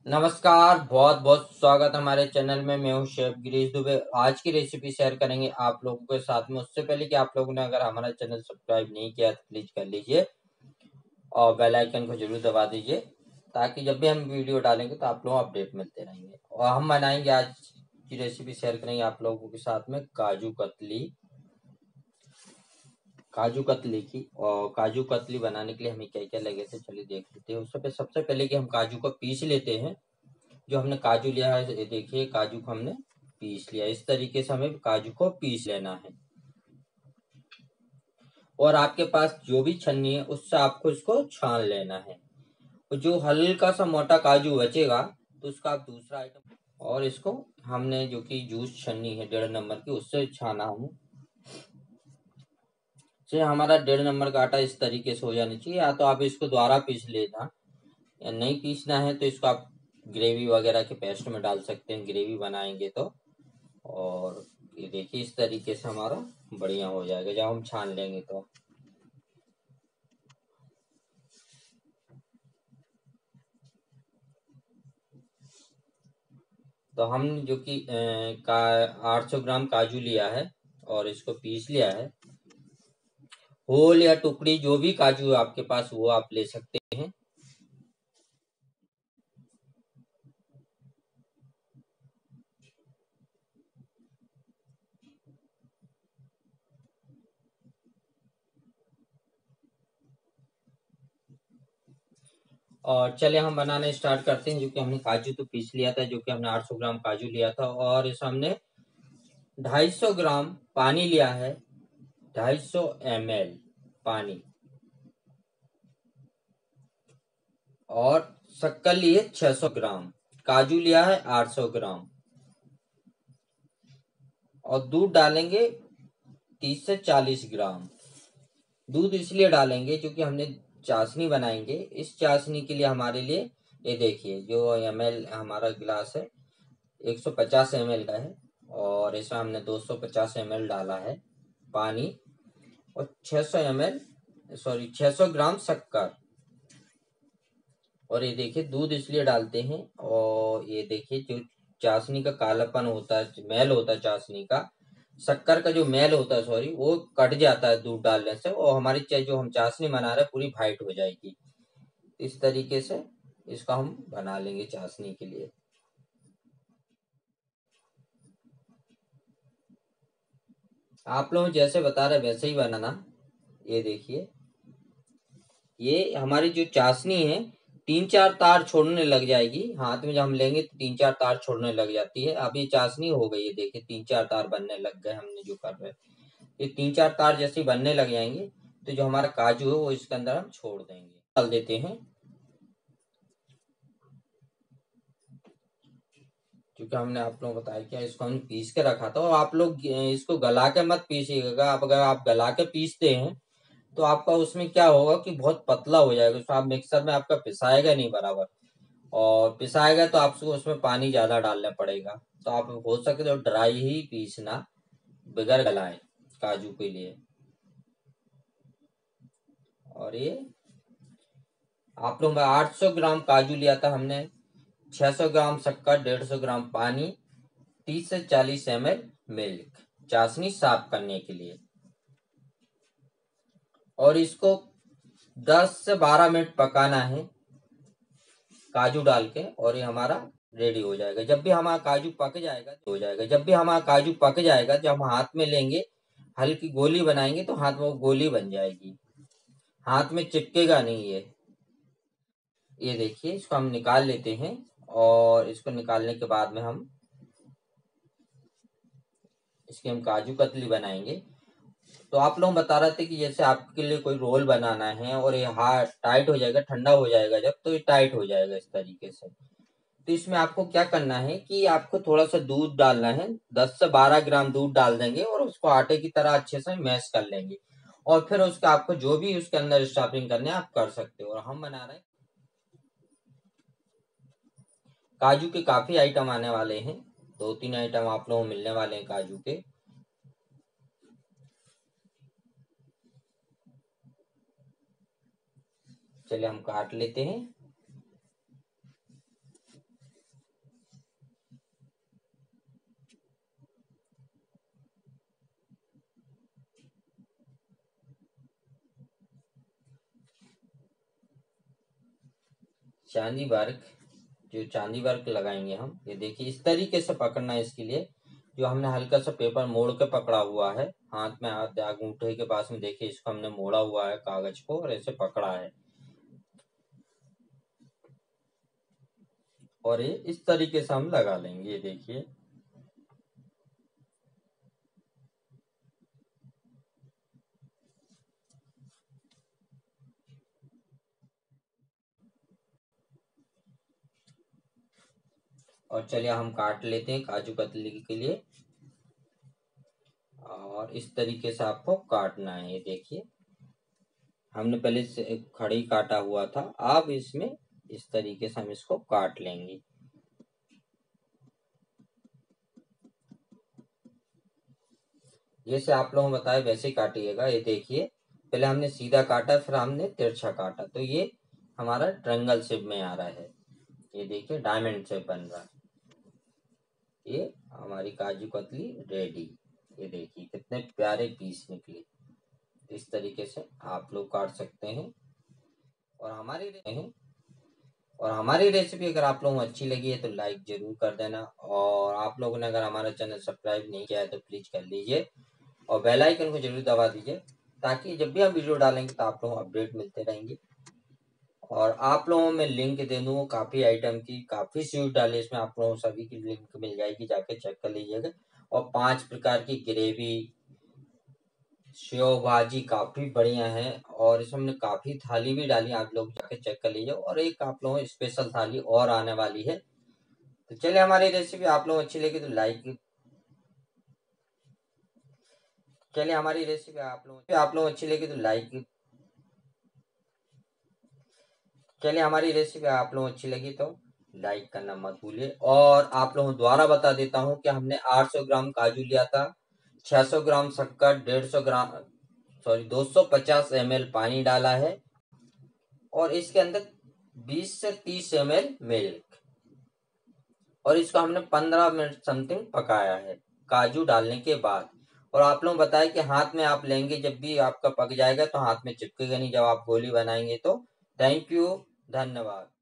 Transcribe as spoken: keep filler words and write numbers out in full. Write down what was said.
नमस्कार, बहुत बहुत स्वागत हमारे चैनल में। मैं हूं शेफ गिरीश दुबे। आज की रेसिपी शेयर करेंगे आप लोगों के साथ में। उससे पहले कि आप लोगों ने अगर हमारा चैनल सब्सक्राइब नहीं किया तो प्लीज कर लीजिए और बेल आइकन को जरूर दबा दीजिए, ताकि जब भी हम वीडियो डालेंगे तो आप लोग अपडेट मिलते रहेंगे। और हम बनाएंगे आज की रेसिपी शेयर करेंगे आप लोगों के साथ में काजू कतली काजू कतली की। और काजू कतली बनाने के लिए हमें क्या क्या लगे थे चलिए देख लेते हैं। उससे सबसे पहले कि हम काजू को पीस लेते हैं। जो हमने काजू लिया है, ये देखिए काजू को हमने पीस लिया। इस तरीके से हमें काजू को पीस लेना है। और आपके पास जो भी छन्नी है उससे आपको इसको छान लेना है। और जो हल्का सा मोटा काजू बचेगा तो उसका आप दूसरा आइटम, और इसको हमने जो कि जूस छन्नी है डेढ़ नंबर की, उससे छाना हूँ। से हमारा डेढ़ नंबर का आटा इस तरीके से हो जाना चाहिए। या तो आप इसको दोबारा पीस लेना, या नहीं पीसना है तो इसको आप ग्रेवी वगैरह के पेस्ट में डाल सकते हैं, ग्रेवी बनाएंगे तो। और ये देखिए इस तरीके से हमारा बढ़िया हो जाएगा जब हम छान लेंगे तो। तो हम जो कि का आठ सौ ग्राम काजू लिया है और इसको पीस लिया है। होल या टुकड़ी जो भी काजू आपके पास वो आप ले सकते हैं। और चले हम बनाना स्टार्ट करते हैं। जो कि हमने काजू तो पीस लिया था, जो कि हमने आठ सौ ग्राम काजू लिया था। और इस हमने ढाई सौ ग्राम पानी लिया है, ढाई सौ एम एल पानी। और शक्कर लिए छह सौ ग्राम, काजू लिया है आठ सौ ग्राम। और दूध डालेंगे तीस से चालीस ग्राम। दूध इसलिए डालेंगे क्योंकि हमने चाशनी बनाएंगे। इस चाशनी के लिए हमारे लिए ये देखिए जो एम एल हमारा गिलास है एक सौ पचास एम एल का है। और इसमें हमने दो सौ पचास एम एल डाला है पानी। और छह सौ एम एल सॉरी छह सौ ग्राम शक्कर। और ये देखिए दूध इसलिए डालते हैं, और ये देखिए जो चाशनी का कालापन होता है, मैल होता है चाशनी का, शक्कर का जो मैल होता है सॉरी, वो कट जाता है दूध डालने से। और हमारी चाय जो हम चाशनी बना रहे हैं पूरी वाइट हो जाएगी। इस तरीके से इसको हम बना लेंगे चाशनी के लिए। आप लोग जैसे बता रहे वैसे ही बनाना। ये देखिए ये हमारी जो चाशनी है तीन चार तार छोड़ने लग जाएगी हाथ में। जब हम लेंगे तो तीन चार तार छोड़ने लग जाती है। अब ये चाशनी हो गई है, देखिए तीन चार तार बनने लग गए हमने जो कर रहे हैं। ये तीन चार तार जैसे बनने लग जाएंगे तो जो हमारा काजू है वो इसके अंदर हम छोड़ देंगे, डाल देते हैं। क्योंकि हमने आप लोगों को बताया क्या इसको हमने पीस के रखा था। और आप लोग इसको गला के मत पीसिएगा। आप अगर आप गला के पीसते हैं तो आपका उसमें क्या होगा कि बहुत पतला हो जाएगा। उसको आप मिक्सर में आपका पिसाएगा नहीं बराबर, और पिसाएगा तो आपको उसमें पानी ज्यादा डालना पड़ेगा। तो आप हो सके तो ड्राई ही पीसना, बगैर गलाए काजू के लिए। और ये आप लोग आठ सौ ग्राम काजू लिया था हमने, छह सौ ग्राम शक्कर, डेढ़ सौ ग्राम पानी, तीस से चालीस एम एल मिल्क, चाशनी साफ करने के लिए। और इसको दस से बारह मिनट पकाना है काजू डाल के। और ये हमारा रेडी हो जाएगा। जब भी हमारा काजू पक जाएगा हो जाएगा जब भी हमारा काजू पक जाएगा, जब हम हाथ में लेंगे हल्की गोली बनाएंगे तो हाथ में वो गोली बन जाएगी, हाथ में चिपकेगा नहीं ये। ये देखिए इसको हम निकाल लेते हैं। और इसको निकालने के बाद में हम इसके हम काजू कतली बनाएंगे। तो आप लोग बता रहे थे कि जैसे आपके लिए कोई रोल बनाना है और ये हार्ड टाइट हो जाएगा, ठंडा हो जाएगा जब, तो ये टाइट हो जाएगा इस तरीके से। तो इसमें आपको क्या करना है कि आपको थोड़ा सा दूध डालना है, दस से बारह ग्राम दूध डाल देंगे और उसको आटे की तरह अच्छे से मैश कर लेंगे। और फिर उसका आपको जो भी उसके अंदर स्टफिंग करने आप कर सकते हो। और हम बना रहे हैं काजू के काफी आइटम आने वाले हैं, दो तीन आइटम आप लोगों को मिलने वाले हैं काजू के। चलिए हम काट लेते हैं। चांदी वर्क, जो चांदी वर्क लगाएंगे हम, ये देखिए इस तरीके से पकड़ना है। इसके लिए जो हमने हल्का सा पेपर मोड़ के पकड़ा हुआ है, हाथ में हाथ अंगूठे के पास में, देखिए इसको हमने मोड़ा हुआ है कागज को और ऐसे पकड़ा है, और ये इस तरीके से हम लगा लेंगे। ये देखिए और चलिए हम काट लेते हैं काजू कतली के लिए। और इस तरीके से आपको काटना है। ये देखिए हमने पहले से एक खड़ी काटा हुआ था, अब इसमें इस तरीके से हम इसको काट लेंगे। जैसे आप लोगों को बताया वैसे ही काटिएगा। ये देखिए पहले हमने सीधा काटा, फिर हमने तिरछा काटा, तो ये हमारा ट्रायंगल शेप में आ रहा है। ये देखिए डायमंड शेप बन रहा है। ये हमारी काजू कतली रेडी। ये देखिए कितने प्यारे पीस निकले। इस तरीके से आप लोग काट सकते हैं। और हमारी हैं और हमारी रेसिपी अगर आप लोगों को अच्छी लगी है तो लाइक जरूर कर देना, और आप लोगों ने अगर हमारा चैनल सब्सक्राइब नहीं किया है तो प्लीज कर लीजिए, और बेल आइकन को जरूर दबा दीजिए, ताकि जब भी हम वीडियो डालेंगे तो आप लोगों को अपडेट मिलते रहेंगे। और आप लोगों में लिंक दे दूँ काफ़ी आइटम की, काफ़ी स्वीट डाले इसमें, आप लोगों को सभी की लिंक मिल जाएगी, जाके चेक कर लीजिएगा। और पांच प्रकार की ग्रेवी, सेव भाजी काफ़ी बढ़िया है, और इसमें हमने काफ़ी थाली भी डाली, आप लोग जाके चेक कर लीजिए। और एक आप लोगों को स्पेशल थाली और आने वाली है। तो चलिए हमारी रेसिपी आप लोगों को अच्छी लगी तो लाइक, चलिए हमारी रेसिपी आप लोगों आप लोगों को अच्छी लगी तो लाइक चलिए हमारी रेसिपी आप लोगों को अच्छी लगी तो लाइक करना मत भूलिए। और आप लोगों द्वारा बता देता हूँ कि हमने आठ सौ ग्राम काजू लिया था, छह सौ ग्राम शक्कर, डेढ़ सौ ग्राम सॉरी दो सौ पचास एम एल पानी डाला है, और इसके अंदर बीस से तीस एम एल मिल्क, और इसको हमने पंद्रह मिनट समथिंग पकाया है काजू डालने के बाद। और आप लोग बताएं कि हाथ में आप लेंगे, जब भी आपका पक जाएगा तो हाथ में चिपकेगा नहीं जब आप गोली बनाएंगे तो। थैंक यू, धन्यवाद।